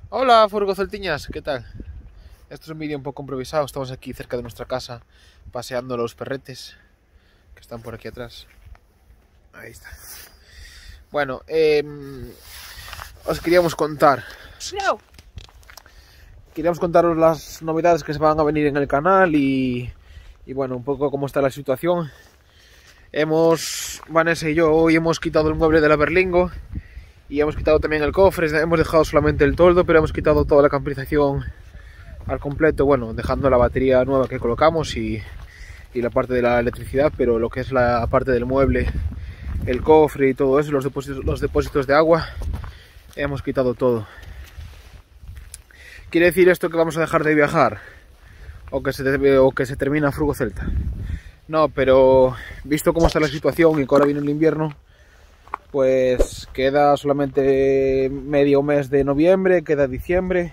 Hola, Furgoceltiñas, ¿qué tal? Esto es un vídeo un poco improvisado. Estamos aquí cerca de nuestra casa paseando los perretes que están por aquí atrás. Ahí está. Bueno, os queríamos contar. Queríamos contaros las novedades que se van a venir en el canal y bueno, un poco cómo está la situación. Vanessa y yo hoy hemos quitado el mueble de la Berlingo y hemos quitado también el cofre. Hemos dejado solamente el toldo, pero hemos quitado toda la camperización al completo, bueno, dejando la batería nueva que colocamos y la parte de la electricidad, pero lo que es la parte del mueble, el cofre y todo eso, los depósitos de agua, hemos quitado todo. ¿Quiere decir esto que vamos a dejar de viajar? ¿O que se termina Frugocelta? No, pero visto cómo está la situación y que ahora viene el invierno, pues queda solamente medio mes de noviembre, queda diciembre.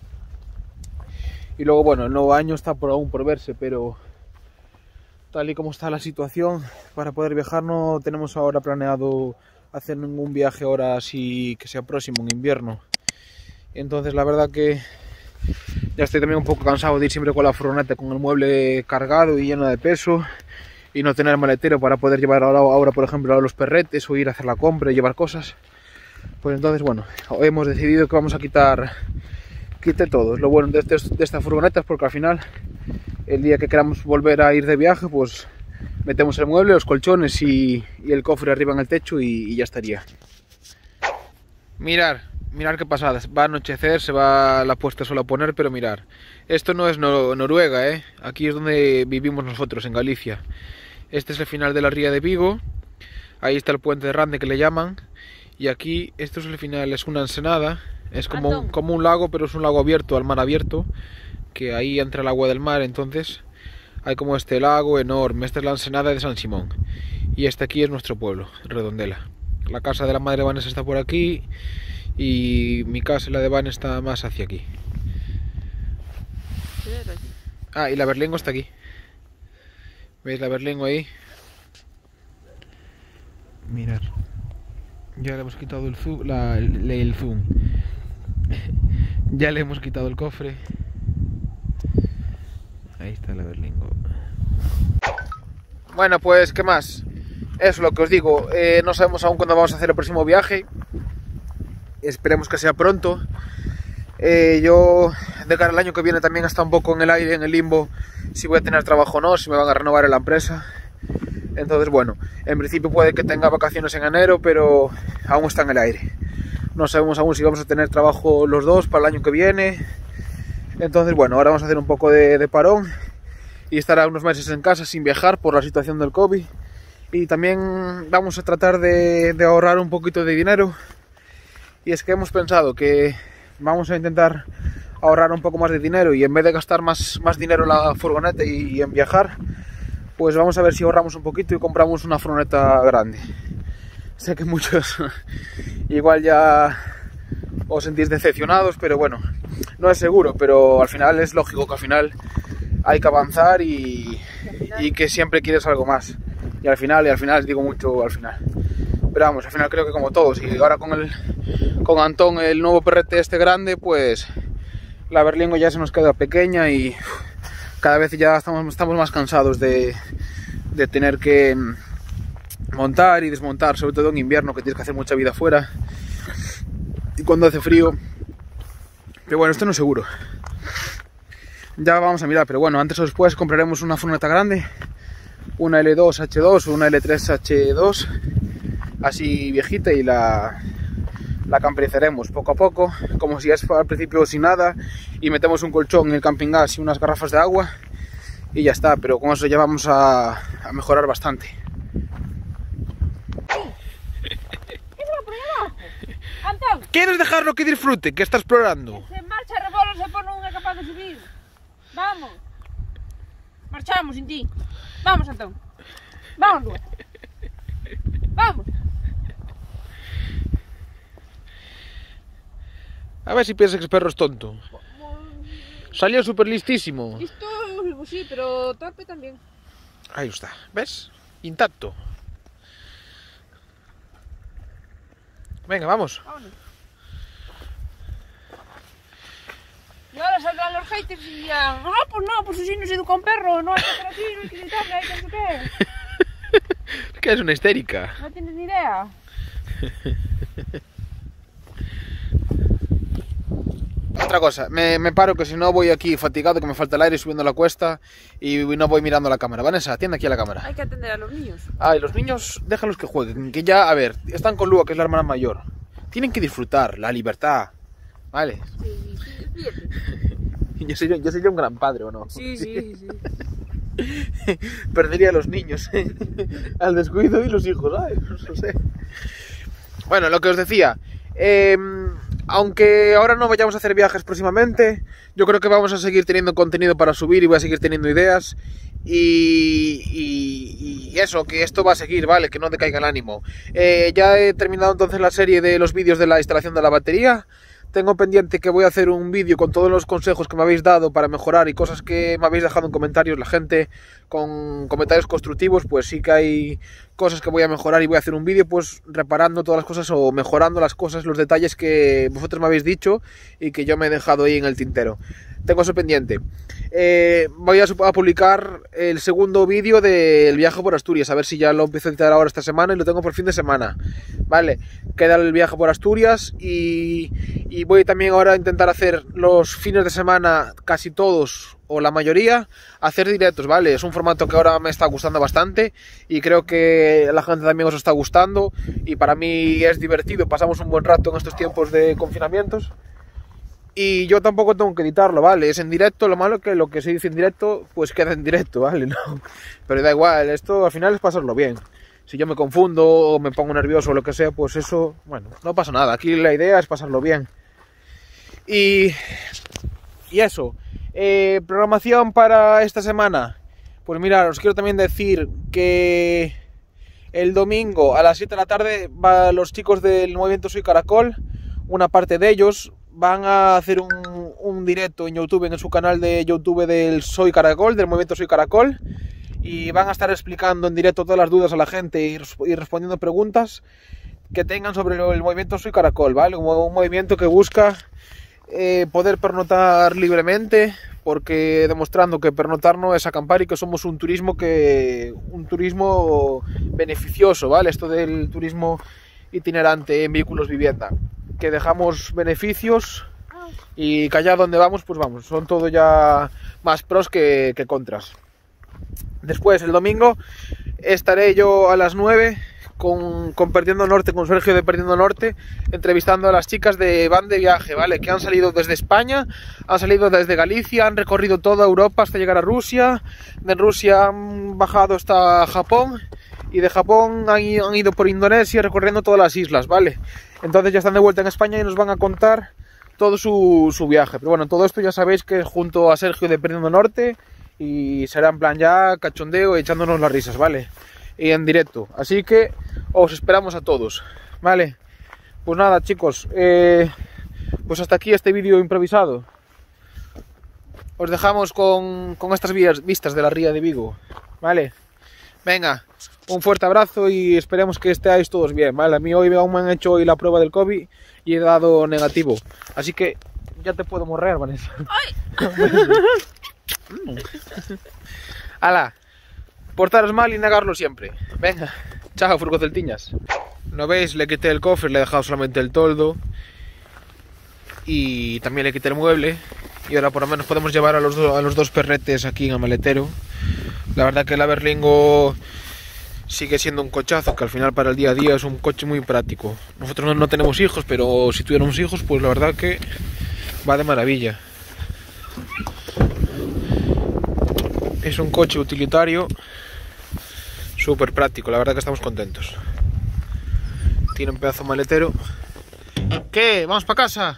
Y luego, bueno, el nuevo año está aún por verse, pero tal y como está la situación, para poder viajar no tenemos ahora planeado hacer ningún viaje ahora así que sea próximo en invierno. Entonces la verdad que ya estoy también un poco cansado de ir siempre con la furgoneta con el mueble cargado y lleno de peso y no tener maletero para poder llevar ahora por ejemplo a los perretes o ir a hacer la compra y llevar cosas. Pues entonces, bueno, hoy hemos decidido que vamos a quite todo. Lo bueno de esta furgoneta es porque al final, el día que queramos volver a ir de viaje, pues metemos el mueble, los colchones y el cofre arriba en el techo y ya estaría. Mirar qué pasada. Va a anochecer, se va la puesta sola a poner, pero mirar. Esto no es Noruega, ¿eh? Aquí es donde vivimos nosotros, en Galicia. Este es el final de la ría de Vigo. Ahí está el puente de Rande que le llaman. Y aquí, esto es el final, es una ensenada. Es como un lago, pero es un lago abierto, al mar abierto, que ahí entra el agua del mar. Entonces hay como este lago enorme. Esta es la ensenada de San Simón y este aquí es nuestro pueblo, Redondela. La casa de la madre de Vanessa está por aquí y mi casa y la de Van está más hacia aquí. Ah, y la Berlingo está aquí. ¿Veis la Berlingo ahí? Mirad, ya le hemos quitado el zoom, el zoom. Ya le hemos quitado el cofre. Ahí está la Berlingo. Bueno, pues, ¿qué más? Eso es lo que os digo. No sabemos aún cuándo vamos a hacer el próximo viaje. Esperemos que sea pronto. Yo, de cara al año que viene, también está un poco en el aire, en el limbo, si voy a tener trabajo o no, si me van a renovar en la empresa. Entonces, bueno, en principio puede que tenga vacaciones en enero, pero aún está en el aire. No sabemos aún si vamos a tener trabajo los dos para el año que viene. Entonces, bueno, ahora vamos a hacer un poco de parón y estar unos meses en casa sin viajar por la situación del COVID. Y también vamos a tratar de ahorrar un poquito de dinero. Y es que hemos pensado que vamos a intentar ahorrar un poco más de dinero y en vez de gastar más dinero en la furgoneta y en viajar, pues vamos a ver si ahorramos un poquito y compramos una furgoneta grande. Sé que muchos igual ya os sentís decepcionados, pero bueno, no es seguro, pero al final es lógico que al final hay que avanzar y que siempre quieres algo más. Y al final digo mucho al final. Pero vamos, al final creo que como todos, y ahora con Antón, el nuevo perrete este grande, pues la Berlingo ya se nos queda pequeña y cada vez ya estamos más cansados de tener que montar y desmontar, sobre todo en invierno, que tienes que hacer mucha vida afuera y cuando hace frío. Pero bueno, esto no es seguro. Ya vamos a mirar, pero bueno, antes o después compraremos una furgoneta grande, una L2H2 o una L3H2, así viejita, y la camperizaremos poco a poco, como si es al principio sin nada, y metemos un colchón en el camping gas y unas garrafas de agua y ya está, pero con eso ya vamos a mejorar bastante. ¿Quieres dejarlo que disfrute, que está explorando? Se marcha rebolo, se pone unha capaz de subir. Vamos. Marchamos sin ti. Vamos, Antón. Vamos, Lua. Vamos. A ver si piensas que el perro es tonto. Salió súper listísimo. Listo, sí, pero torpe también. Ahí está, ¿ves? Intacto. Venga, vamos. Vámonos. Y ahora saldrán los haters y dirán, pues no, pues así no se educa un perro, no hay que hacer así, no hay que gritarle, hay que no sé qué. ¿Qué es una histérica? No tienes ni idea. Otra cosa, me paro que si no voy aquí fatigado, que me falta el aire subiendo la cuesta y no voy mirando la cámara. Vanessa, atiende aquí a la cámara. Hay que atender a los niños. Y los niños, déjalos que jueguen, que ya, a ver, están con Lua, que es la hermana mayor. Tienen que disfrutar, la libertad, ¿vale? Sí, fíjate. Yo soy un gran padre, ¿o no? Sí. Perdería a los niños, al descuido y los hijos, ¿sabes? No sé. Bueno, lo que os decía, aunque ahora no vayamos a hacer viajes próximamente, yo creo que vamos a seguir teniendo contenido para subir y voy a seguir teniendo ideas y eso, que esto va a seguir, ¿vale? Que no decaiga el ánimo. Ya he terminado entonces la serie de los vídeos de la instalación de la batería. Tengo pendiente que voy a hacer un vídeo con todos los consejos que me habéis dado para mejorar y cosas que me habéis dejado en comentarios. La gente con comentarios constructivos, pues sí que hay cosas que voy a mejorar y voy a hacer un vídeo pues reparando todas las cosas o mejorando las cosas, los detalles que vosotros me habéis dicho y que yo me he dejado ahí en el tintero. Tengo eso pendiente. Voy a publicar el segundo vídeo del viaje por Asturias, a ver si ya lo empiezo a editar ahora esta semana y lo tengo por fin de semana, ¿vale? Queda el viaje por Asturias y voy también ahora a intentar hacer los fines de semana, casi todos o la mayoría, hacer directos, ¿vale? Es un formato que ahora me está gustando bastante y creo que a la gente también os está gustando y para mí es divertido, pasamos un buen rato en estos tiempos de confinamientos. Y yo tampoco tengo que editarlo, ¿vale? Es en directo, lo malo es que lo que se dice en directo, pues queda en directo, ¿vale? No, pero da igual, esto al final es pasarlo bien. Si yo me confundo o me pongo nervioso o lo que sea, pues eso, bueno, no pasa nada. Aquí la idea es pasarlo bien. Y eso, programación para esta semana. Pues mirad, os quiero también decir que el domingo a las 7 de la tarde van los chicos del Movimiento Soy Caracol, una parte de ellos van a hacer un directo en YouTube, en su canal de YouTube del Soy Caracol, del Movimiento Soy Caracol, y van a estar explicando en directo todas las dudas a la gente y respondiendo preguntas que tengan sobre el Movimiento Soy Caracol, ¿vale? Un movimiento que busca poder pernoctar libremente, porque demostrando que pernoctar no es acampar y que somos un turismo beneficioso, ¿vale? Esto del turismo itinerante en vehículos vivienda, que dejamos beneficios y que allá donde vamos, pues vamos, son todo ya más pros que contras. Después, el domingo, estaré yo a las 9 con Perdiendo Norte, con Sergio de Perdiendo Norte, entrevistando a las chicas de Van de Viaje, ¿vale? Que han salido desde España, han salido desde Galicia, han recorrido toda Europa hasta llegar a Rusia, de Rusia han bajado hasta Japón y de Japón han ido por Indonesia recorriendo todas las islas, ¿vale? Entonces ya están de vuelta en España y nos van a contar todo su viaje. Pero bueno, todo esto ya sabéis que es junto a Sergio de Perdiendo Norte y será en plan ya cachondeo echándonos las risas, ¿vale? Y en directo. Así que os esperamos a todos, ¿vale? Pues nada, chicos, pues hasta aquí este vídeo improvisado. Os dejamos con estas vistas de la ría de Vigo, ¿vale? Venga, un fuerte abrazo y esperemos que estéis todos bien, ¿vale? A mí hoy aún me han hecho hoy la prueba del COVID y he dado negativo. Así que ya te puedo morrer, Vanessa. ¡Ay! ¡Hala! Portaros mal y negarlo siempre. Venga, chao, furgoceltiñas. ¿No veis? Le quité el cofre, le he dejado solamente el toldo. Y también le quité el mueble. Y ahora por lo menos podemos llevar a los dos perretes aquí en el maletero. La verdad que el Berlingo sigue siendo un cochazo, que al final para el día a día es un coche muy práctico. Nosotros no tenemos hijos, pero si tuviéramos hijos, pues la verdad que va de maravilla. Es un coche utilitario súper práctico, la verdad que estamos contentos. Tiene un pedazo maletero. ¿Qué? ¿Vamos para casa?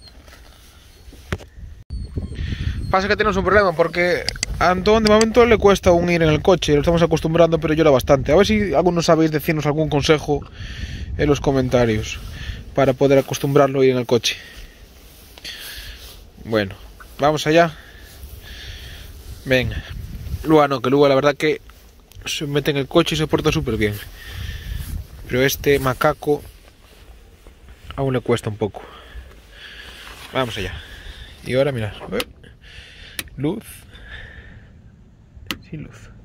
Pasa que tenemos un problema porque a Antón de momento le cuesta aún ir en el coche, lo estamos acostumbrando, pero llora bastante. A ver si algunos sabéis decirnos algún consejo en los comentarios para poder acostumbrarlo a ir en el coche. Bueno, vamos allá. Venga. Lua no, que Lua la verdad que se mete en el coche y se porta súper bien. Pero este macaco aún le cuesta un poco. Vamos allá. Y ahora mirad. Luz. Sin luz.